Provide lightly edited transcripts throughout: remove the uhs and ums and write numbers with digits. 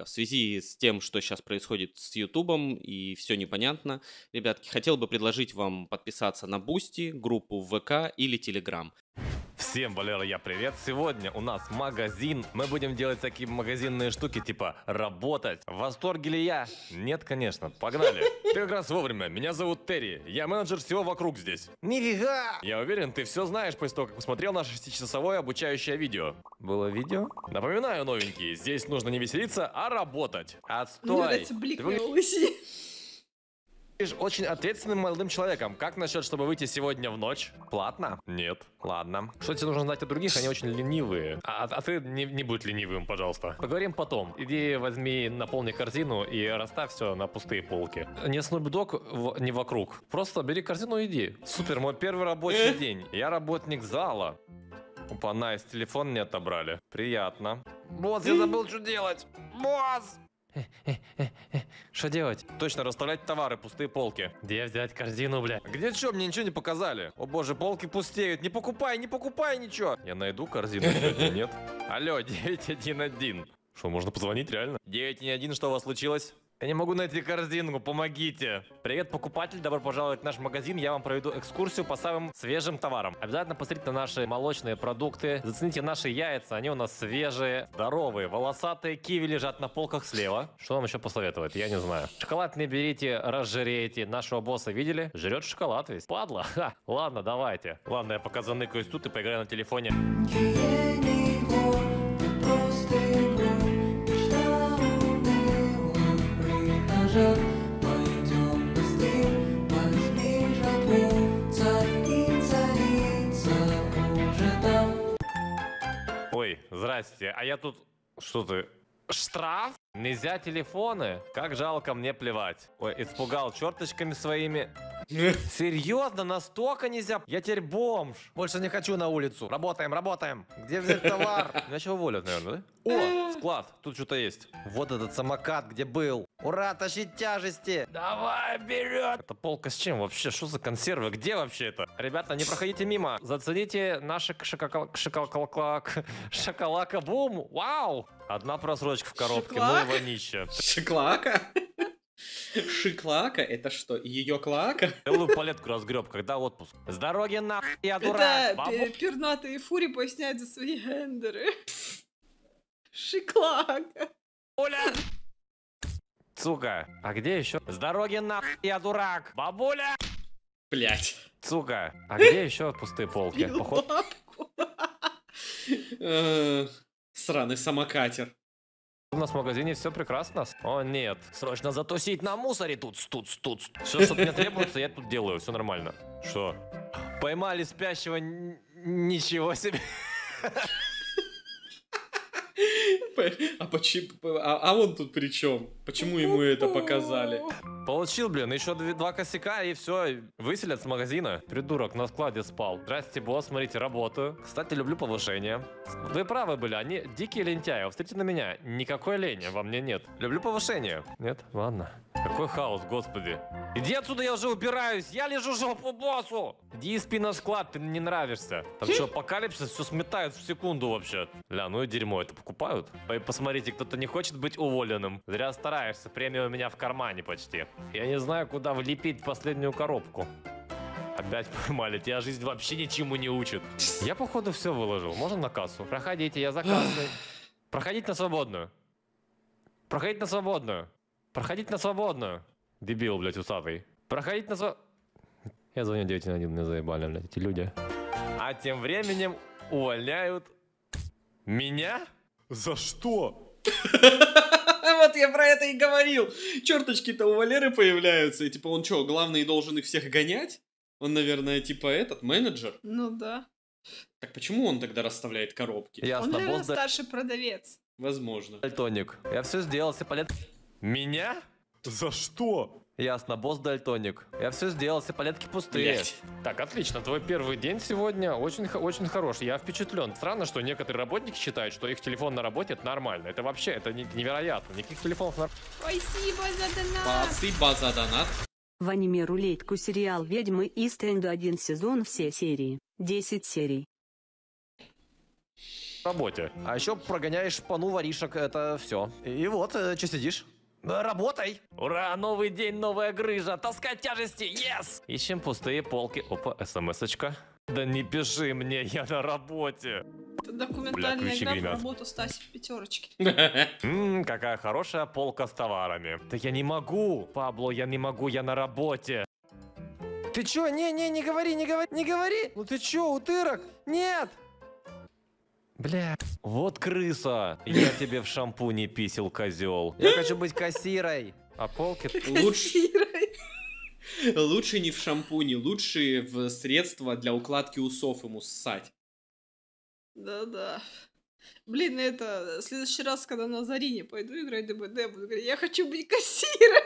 В связи с тем, что сейчас происходит с Ютубом и все непонятно, ребятки, хотел бы предложить вам подписаться на Бусти, группу в ВК или Телеграм. Всем, Валера, я привет. Сегодня у нас магазин. Мы будем делать такие магазинные штуки, типа работать. В восторге ли я? Нет, конечно. Погнали. Ты как раз вовремя. Меня зовут Терри. Я менеджер всего вокруг здесь. Нифига! Я уверен, ты все знаешь после того, как посмотрел наше 6-часовое обучающее видео. Было видео? Напоминаю, новенькие, здесь нужно не веселиться, а работать. Отстой! Мне нравится блик на лыси. Очень ответственным молодым человеком. Как насчет, чтобы выйти сегодня в ночь? Платно? Нет. Ладно. Что тебе нужно знать о других? Они очень ленивые. А ты не будь ленивым, пожалуйста. Поговорим потом. Иди возьми, наполни корзину и расставь все на пустые полки. Не Snoop Dogg не вокруг. Просто бери корзину и иди. Супер, мой первый рабочий день. Я работник зала. Опа, найс, телефон не отобрали. Приятно. Босс, я забыл, что делать. Босс! Что делать? Точно, расставлять товары, пустые полки. Где взять корзину, бля? Где что? Мне ничего не показали. О боже, полки пустеют. Не покупай ничего. Я найду корзину сегодня, нет? Алло, 911. Что, можно позвонить реально? 911, что у вас случилось? Я не могу найти корзинку, помогите. Привет, покупатель, добро пожаловать в наш магазин. Я вам проведу экскурсию по самым свежим товарам. Обязательно посмотрите на наши молочные продукты. Зацените наши яйца, они у нас свежие, здоровые, волосатые. Киви лежат на полках слева. Что вам еще посоветовать? Я не знаю. Шоколад не берите, разжиреете. Нашего босса видели? Жрет шоколад весь. Падла. Ха. Ладно, давайте. Ладно, я пока заныкаюсь тут и поиграю на телефоне. Пойдем быстрей, возьми жопу, царица уже там. Ой, здрасте, а я тут... Что ты? Штраф? Нельзя телефоны? Как жалко, мне плевать. Ой, испугал черточками своими. Серьезно? Настолько нельзя? Я теперь бомж. Больше не хочу на улицу. Работаем. Где взять товар? Меня еще уволят, наверное, да? О, склад. Тут что-то есть. Вот этот самокат, где был. Ура, тащить тяжести. Давай, вперед. Это полка с чем вообще? Что за консервы? Где вообще это? Ребята, не проходите мимо. Зацените наши шоколака-бум. Вау. Одна просрочка в коробке. Ну и вонище. Шиклака? Шиклака? Это что, ее клака? Целую палетку разгреб, когда отпуск. С дороги на я дурак. Это пернатые фури поясняют за свои гендеры. Шиклака. Бабуля! Сука, а где еще? С дороги на я дурак. Бабуля! Блять. Сука, а где еще пустые полки? Походу... Сраный самокатер. У нас в магазине все прекрасно. О нет, срочно затусить на мусоре тут. Все, что мне требуется, я тут делаю, все нормально. Что? Поймали спящего, ничего себе. А он тут при чем? Почему ему это показали? Получил, блин, еще два косяка и все, выселят с магазина. Придурок на складе спал. Здрасте, босс, смотрите, работаю. Кстати, люблю повышение. Вы правы были, они дикие лентяи. Встретите на меня, никакой лени во мне нет. Люблю повышение. Нет? Ладно. Какой хаос, господи. Иди отсюда, я уже убираюсь. Я лежу жопу боссу. Иди и спи на склад, ты мне не нравишься. Там что, апокалипсис, все сметают в секунду вообще. Ля, ну и дерьмо, это покупают? Посмотрите, кто-то не хочет быть уволенным. Зря стараешься, премия у меня в кармане почти. Я не знаю, куда влепить последнюю коробку. Опять поймали, тебя жизнь вообще ничему не учит. Я, походу, все выложил. Можно на кассу? Проходите, я за кассой. Проходите на свободную. Проходите на свободную. Проходите на свободную. Дебил, блядь, усатый. Проходите на свободную. Я звоню 911, меня заебали, блядь, эти люди. А тем временем увольняют меня? За что? Вот я про это и говорил. Черточки-то у Валеры появляются. И типа он что, главный должен их всех гонять? Он, наверное, типа этот, менеджер. Ну да. Так почему он тогда расставляет коробки? Ясно, Он, наверное, босс старший продавец. Возможно. дальтоник. Я все сделал, все палет... Меня? За что? Ясно, босс дальтоник. Я все сделал, все палетки пустые. Блять. Так, отлично, твой первый день сегодня очень хорош. Я впечатлен. Странно, что некоторые работники считают, что их телефон на работе это нормально. Это вообще, это невероятно. Никаких телефонов на... Спасибо за донат. Спасибо за донат. В аниме рулетку сериал «Ведьмы из Энда» 1 сезон, все серии, 10 серий. работе. А еще прогоняешь шпану воришек, это все. И вот, что сидишь? Работай! Ура, новый день, новая грыжа, таскать тяжести, yes! Ищем пустые полки. Опа, смс-очка. Да не пиши мне, я на работе. Это документальная ключи игра гремят. про работу Стаси в пятерочке. Какая хорошая полка с товарами. Да я не могу, Пабло, я не могу, я на работе. Ты чё? Не говори, не говори. Ну ты чё, утырок? Нет! Бля. Вот крыса. Я тебе в шампуне писал, козел. Я хочу быть кассирой. А полки... Лучше не в шампуне, лучше в средства для укладки усов ему ссать. Да-да. Блин, это в следующий раз, когда на Зарине пойду играть ДБД, буду говорить, я хочу быть кассиром.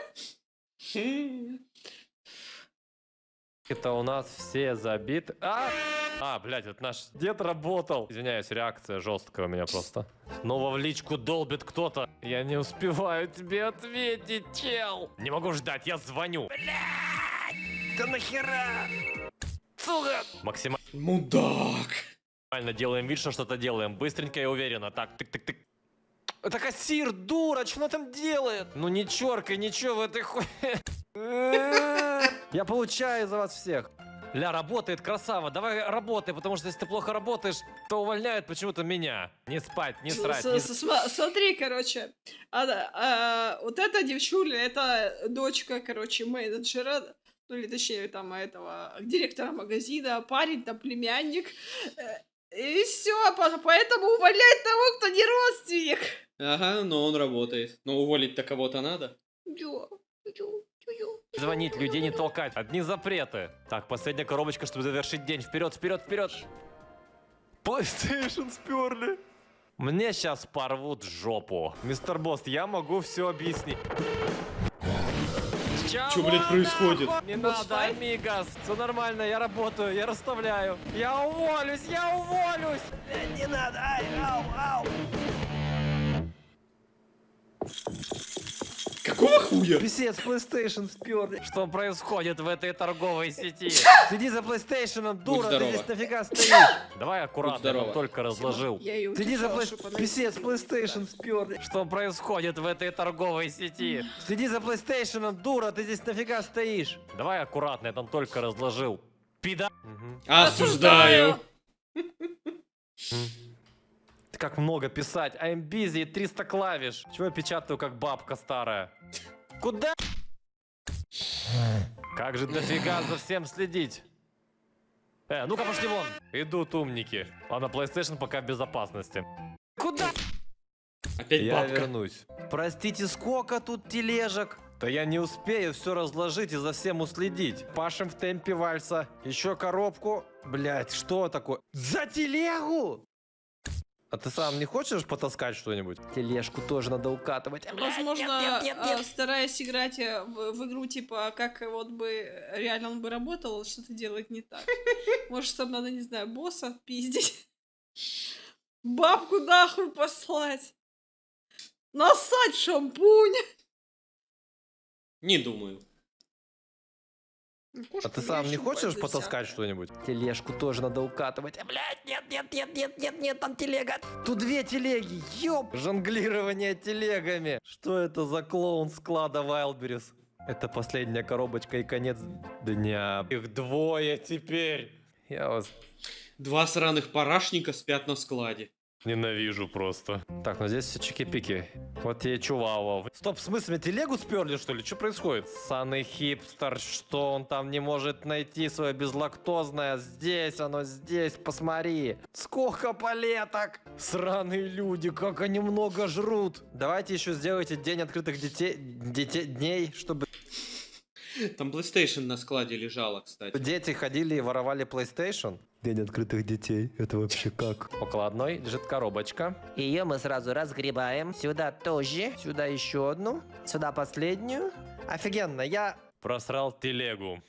Это у нас все забиты. Блядь, это наш дед работал. Извиняюсь, реакция жесткая у меня просто. Снова в личку долбит кто-то. Я не успеваю тебе ответить, чел. Не могу ждать, я звоню. Блядь, да нахера? Сука! Максимально Мудак. делаем вид, что что-то делаем. Быстренько и уверенно. Так, тык-тык-тык. Это кассир, дура, что она там делает? Ну не чёркай, ничего в этой хуйне. Я получаю за вас всех. Ля, работает, красава, давай работай, потому что если ты плохо работаешь, то увольняют почему-то меня. Не спать, не срать. Смотри, короче, вот эта девчуля, это дочка, короче, менеджера, ну или точнее там этого директора магазина, парень там племянник, и все, поэтому увольняют того, кто не родственник. Ага, но он работает. Но уволить-то кого-то надо. Звонить, людей не толкать. Одни запреты. Так, последняя коробочка, чтобы завершить день. Вперед, вперед, вперед. PlayStation сперли. Мне сейчас порвут жопу. Мистер Босс, я могу все объяснить. Что, блядь, происходит? Не надо, амигос. Все нормально, я работаю, я расставляю. Я уволюсь, я уволюсь. Не надо, ай, ау. Какого хуя? Писец, PlayStation сперли. Что происходит в этой торговой сети? Следи за PlayStation, дура, ты здесь нафига стоишь? Давай аккуратно, я только разложил. Следи за PlayStation. Писец, PlayStation сперли. Что происходит в этой торговой сети? Следи за PlayStation, дура, ты здесь нафига стоишь? Давай аккуратно, я там только разложил. Пида. Осуждаю. Как много писать. I'm busy, 300 клавиш. Чего я печатаю, как бабка старая? Куда? Как же дофига за всем следить? Ну-ка пошли вон. Идут умники. Ладно, PlayStation пока в безопасности. Куда? Опять Я бабка. вернусь. Простите, сколько тут тележек? Да я не успею все разложить и за всем уследить. Пашем в темпе вальса. Еще коробку. Блять, что такое? За телегу? А ты сам не хочешь потаскать что-нибудь? Тележку тоже надо укатывать. Возможно, стараясь играть в игру, типа, как вот бы реально он бы работал, что-то делать не так. Может, там надо, не знаю, босса отпиздить. Бабку нахуй послать. Насать в шампунь. Не думаю. А ты сам не хочешь потаскать что-нибудь? Тележку тоже надо укатывать. Блять, нет, там телега. Тут две телеги, ёп. Жонглирование телегами. Что это за клоун склада Wildberries? Это последняя коробочка и конец дня. Их двое теперь. Я вас Два сраных парашника спят на складе. ненавижу просто. Так, ну здесь все чики-пики. Вот тебе чувава. Стоп, в смысле, телегу сперли, что ли? Что происходит? Саный хипстер, что он там не может найти свое безлактозное? Здесь оно, здесь, посмотри. Сколько палеток! Сраные люди, как они много жрут. Давайте еще сделайте день открытых дней, чтобы Там PlayStation на складе лежала, кстати. дети ходили и воровали PlayStation. День открытых детей. Это вообще как? Около одной лежит коробочка. Ее мы сразу разгребаем. Сюда тоже. Сюда еще одну. Сюда последнюю. Офигенно, я просрал телегу.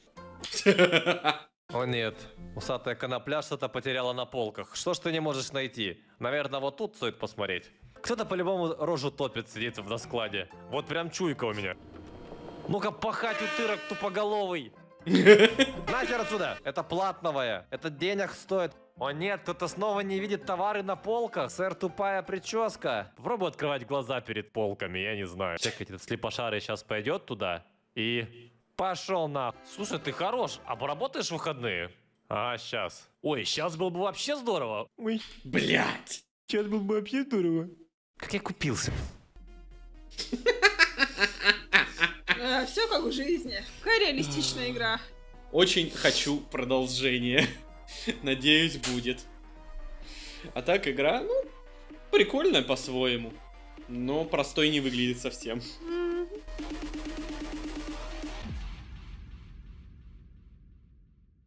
О нет, усатая конопля что-то потеряла на полках. Что ж ты не можешь найти? Наверное, вот тут стоит посмотреть. Кто-то по-любому рожу топит, сидит на складе. Вот прям чуйка у меня. Ну-ка пахать, утырок тупоголовый. Нахер отсюда! Это платновая. Это денег стоит. О нет, кто-то снова не видит товары на полках. Сэр, тупая прическа. Попробуй открывать глаза перед полками, я не знаю. Чекайте, этот слепошарый сейчас пойдет туда и... Пошел на. Слушай, ты хорош. А поработаешь в выходные? А, сейчас. Ой, сейчас было бы вообще здорово. Ой, Блять! сейчас было бы вообще здорово. Как я купился. Все как в жизни. Какая реалистичная игра. Очень хочу продолжение. Надеюсь, будет. А так игра, ну, прикольная по-своему. Но простой не выглядит совсем.